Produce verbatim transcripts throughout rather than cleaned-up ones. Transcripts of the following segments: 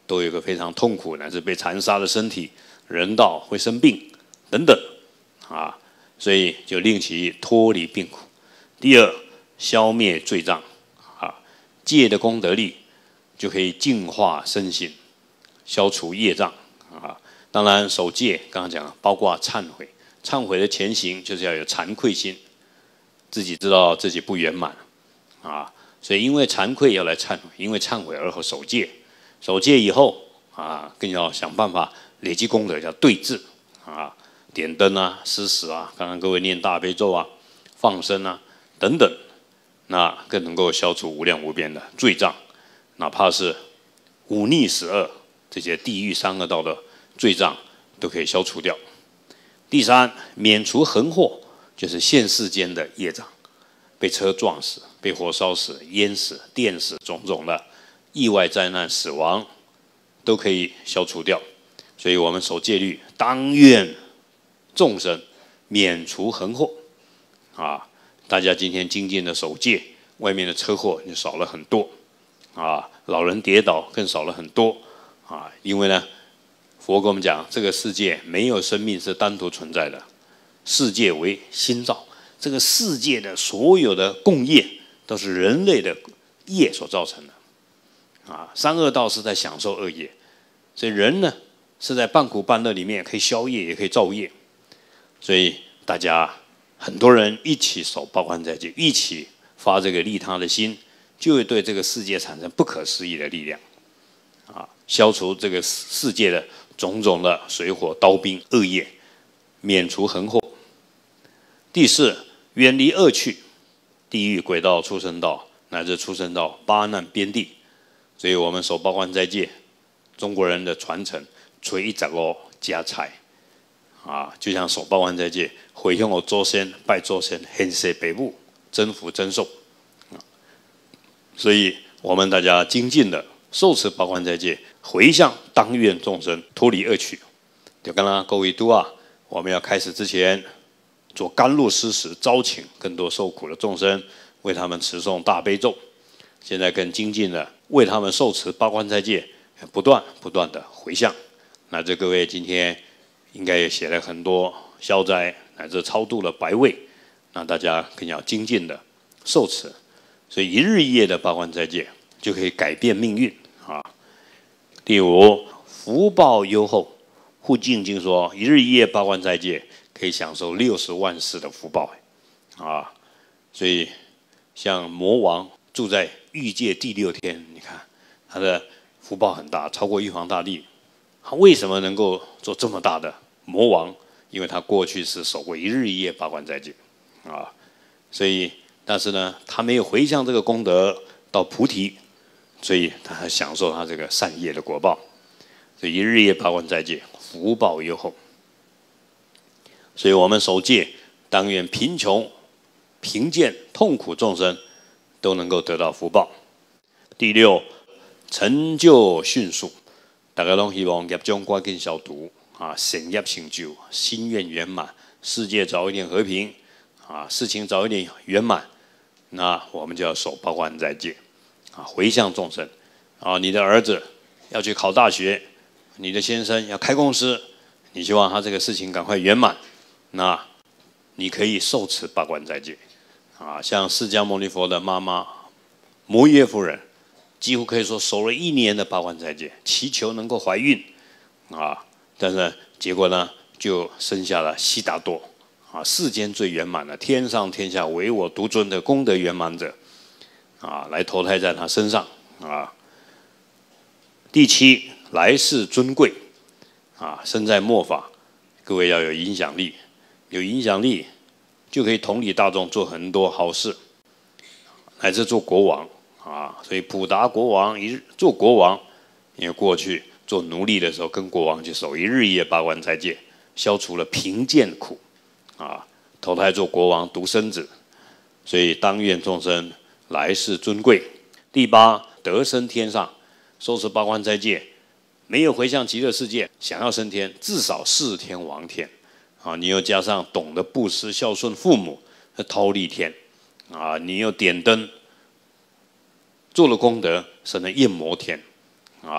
都有一个非常痛苦乃至被残杀的身体，人道会生病等等啊，所以就令其脱离病苦。第二，消灭罪障啊，戒的功德力就可以净化身心，消除业障啊。当然，守戒刚刚讲了，包括忏悔，忏悔的前行就是要有惭愧心，自己知道自己不圆满啊，所以因为惭愧要来忏悔，因为忏悔而后守戒，守戒以后啊，更要想办法累积功德，叫对治啊，点灯啊，施食啊，刚刚各位念大悲咒啊，放生啊等等，那更能够消除无量无边的罪障，哪怕是忤逆十恶这些地狱三恶道的罪障都可以消除掉。第三，免除横祸，就是现世间的业障，被车撞死、被火烧死、淹死、电死，种种的意外灾难、死亡都可以消除掉。所以我们守戒律，当愿众生免除横祸啊！大家今天精进的守戒，外面的车祸就少了很多啊，老人跌倒更少了很多啊，因为呢，佛跟我们讲，这个世界没有生命是单独存在的，世界为心造，这个世界的所有的共业都是人类的业所造成的啊。三恶道是在享受恶业，所以人呢是在半苦半乐里面可以消业，也可以造业。所以大家很多人一起守八关斋戒，一起发这个利他的心，就会对这个世界产生不可思议的力量啊，消除这个世界的种种的水火刀兵恶业，免除横祸。第四，远离恶趣，地狱、鬼道、畜生道，乃至畜生道八难边地。所以我们守八关斋戒，中国人的传承，初一十五加菜啊，就像守八关斋戒，回向我祖先，拜祖先，献世北部，增福增寿啊。所以我们大家精进的受持八关斋戒，回向当愿众生脱离恶趣。就刚刚各位都啊，我们要开始之前，做甘露施食，招请更多受苦的众生，为他们持诵大悲咒。现在更精进的为他们受持八关斋戒，不断不断的回向。那这各位今天应该也写了很多消灾乃至超度了百位，那大家更要精进的受持。所以一日一夜的八关斋戒就可以改变命运啊。第五，福报优厚。护净经说，一日一夜八关斋戒可以享受六十万世的福报啊。所以像魔王住在欲界第六天，你看他的福报很大，超过玉皇大帝。他为什么能够做这么大的魔王？因为他过去是守过一日一夜八关斋戒啊。所以但是呢，他没有回向这个功德到菩提，所以他还享受他这个善业的果报。所以一日夜八关斋戒，福报优厚。所以我们守戒，当愿贫穷、贫贱、痛苦众生都能够得到福报。第六，成就迅速，大家都希望业障赶紧消除啊，善业成就，心愿圆满，世界早一点和平啊，事情早一点圆满。那我们就要守八关斋戒啊，回向众生啊，你的儿子要去考大学，你的先生要开公司，你希望他这个事情赶快圆满，那你可以受持八关斋戒啊。像释迦牟尼佛的妈妈摩耶夫人，几乎可以说守了一年的八关斋戒，祈求能够怀孕啊，但是结果呢，就生下了悉达多啊，世间最圆满的，天上天下唯我独尊的功德圆满者啊，来投胎在他身上啊。第七，来世尊贵啊，身在末法，各位要有影响力，有影响力就可以统领大众，做很多好事，乃至做国王啊。所以普达国王一日做国王，因为过去做奴隶的时候，跟国王去守一日一夜八关斋戒，消除了贫贱苦啊，投胎做国王独生子，所以当愿众生来世尊贵。第八，得生天上，受持八关斋戒，没有回向极乐世界，想要升天，至少四天王天啊！你又加上懂得布施、孝顺父母，忉利天啊！你又点灯，做了功德，升了焰摩天啊！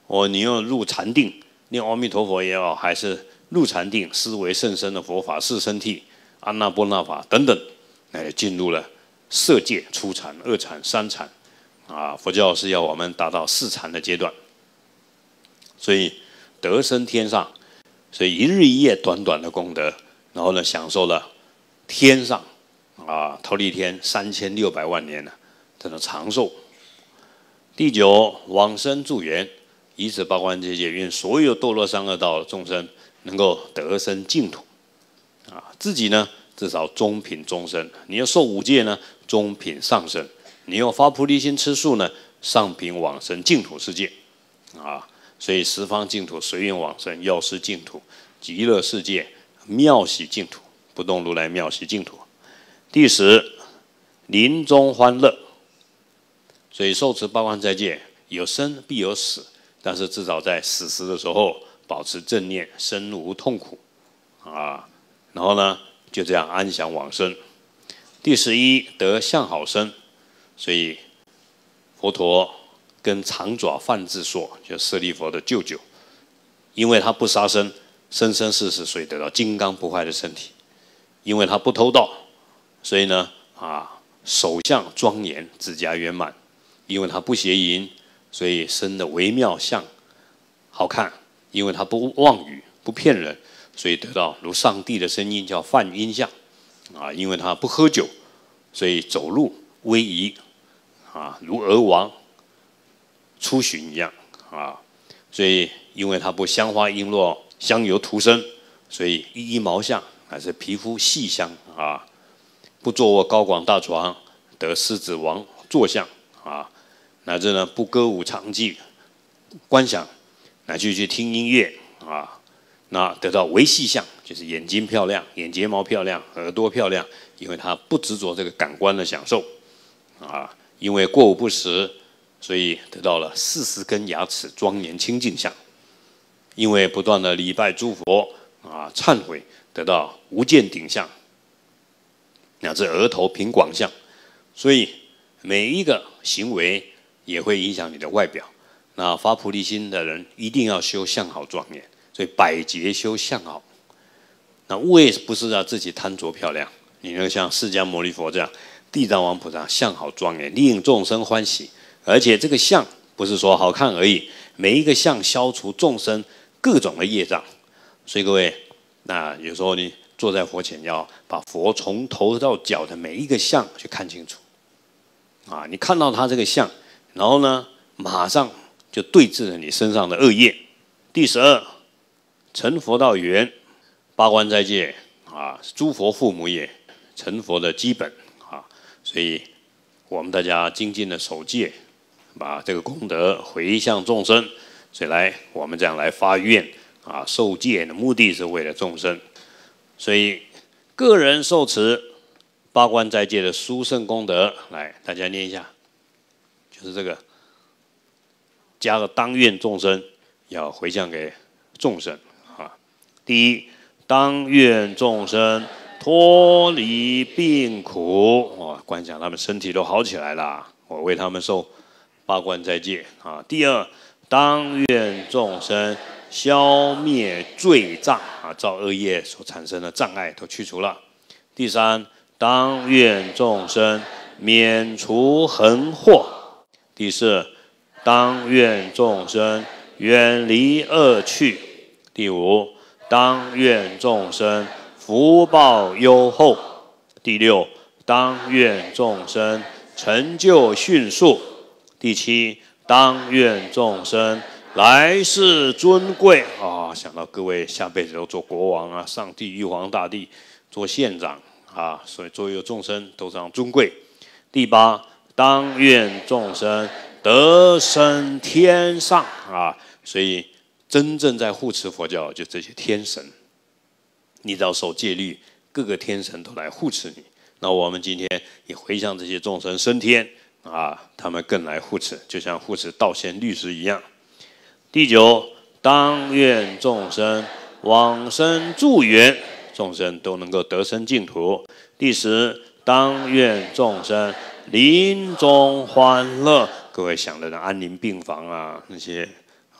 或你要入禅定，念阿弥陀佛也好，还是入禅定思维甚深的佛法四圣谛、安那波那法等等，那进入了色界、初禅、二禅、三禅。啊，佛教是要我们达到四禅的阶段，所以得生天上，所以一日一夜短短的功德，然后呢，享受了天上啊，忉利天三千六百万年呢，这种长寿。第九，往生助缘，以此八关斋戒，愿所有堕落三恶道的众生能够得生净土。啊，自己呢至少中品中生，你要受五戒呢，中品上生。你要发菩提心吃素呢，上品往生净土世界，啊，所以十方净土随缘往生，药师净土、极乐世界、妙喜净土、不动如来妙喜净土。第十，临终欢乐，所以受持八关斋戒，有生必有死，但是至少在死时的时候保持正念，身无痛苦，啊，然后呢就这样安详往生。第十一，得相好身。所以，佛陀跟长爪梵志说，就舍利佛的舅舅，因为他不杀生，生生世世，所以得到金刚不坏的身体；因为他不偷盗，所以呢，啊，手相庄严，指甲圆满；因为他不邪淫，所以生的微妙相好看；因为他不妄语，不骗人，所以得到如上帝的声音，叫梵音相；啊，因为他不喝酒，所以走路威仪。啊，如鹅王出巡一样啊，所以因为他不香花璎珞香油涂身，所以一衣毛相还是皮肤细香啊，不坐卧高广大床，得狮子王坐相啊，乃至呢不歌舞长伎观想，乃至去听音乐啊，那得到微细相，就是眼睛漂亮、眼睫毛漂亮、耳朵漂亮，因为他不执着这个感官的享受啊。因为过午不食，所以得到了四十根牙齿庄严清净相；因为不断的礼拜诸佛啊，忏悔，得到无见顶相，乃至额头平广相。所以每一个行为也会影响你的外表。那发菩提心的人一定要修相好庄严，所以百劫修相好。那为不是要自己贪着漂亮，你能像释迦牟尼佛这样。地藏王菩萨相好庄严，令众生欢喜，而且这个相不是说好看而已，每一个相消除众生各种的业障。所以各位，那有时候你坐在佛前，要把佛从头到脚的每一个相去看清楚。啊，你看到他这个相，然后呢，马上就对治了你身上的恶业。第十二，成佛道缘，八关斋戒啊，诸佛父母也，成佛的基本。所以，我们大家精进的守戒，把这个功德回向众生。所以来，我们这样来发愿啊，受戒的目的是为了众生。所以，个人受持八关斋戒的殊胜功德，来大家念一下，就是这个，加个当愿众生要回向给众生啊。第一，当愿众生脱离病苦，哦，观想他们身体都好起来了，我为他们受八关斋戒啊。第二，当愿众生消灭罪障啊，造恶业所产生的障碍都去除了。第三，当愿众生免除横祸。第四，当愿众生远离恶趣。第五，当愿众生福报优厚。第六，当愿众生成就迅速。第七，当愿众生来世尊贵啊！想到各位下辈子都做国王啊、上帝、玉皇大帝、做县长啊，所以所有众生都这样尊贵。第八，当愿众生得生天上啊！所以真正在护持佛教，就这些天神。你只要守戒律，各个天神都来护持你。那我们今天也回向这些众生升天啊，他们更来护持，就像护持道仙律师一样。第九，当愿众生往生助缘，众生都能够得生净土。第十，当愿众生临终欢乐，各位想的安宁病房啊，那些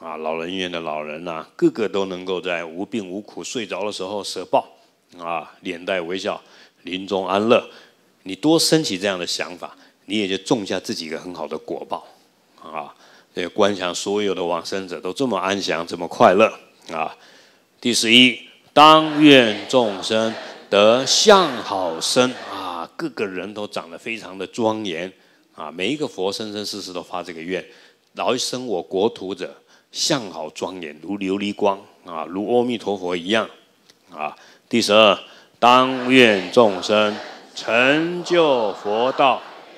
啊，老人院的老人啊，个个都能够在无病无苦睡着的时候舍报啊，脸带微笑，临终安乐。你多升起这样的想法，你也就种下自己一个很好的果报啊。这个观想所有的往生者都这么安详，这么快乐啊。第十一，当愿众生得相好身啊，各个人都长得非常的庄严啊，每一个佛生生世世都发这个愿，来生我国土者，相好庄严，如琉璃光啊，如阿弥陀佛一样啊。第十二，当愿众生成就佛道。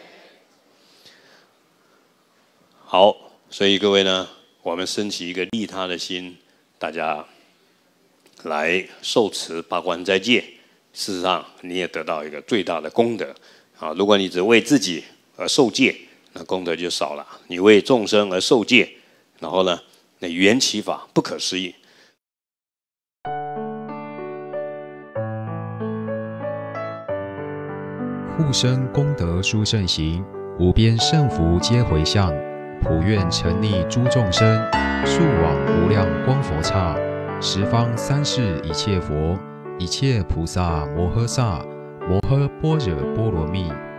好，所以各位呢，我们升起一个利他的心，大家来受持八关斋戒，事实上你也得到一个最大的功德啊。如果你只为自己而受戒，那功德就少了；你为众生而受戒，然后呢，那缘起法不可思议。 护生功德殊胜行，无边胜福皆回向，普愿沉溺诸众生，速往无量光佛刹。十方三世一切佛，一切菩萨摩诃萨，摩诃般若波罗蜜。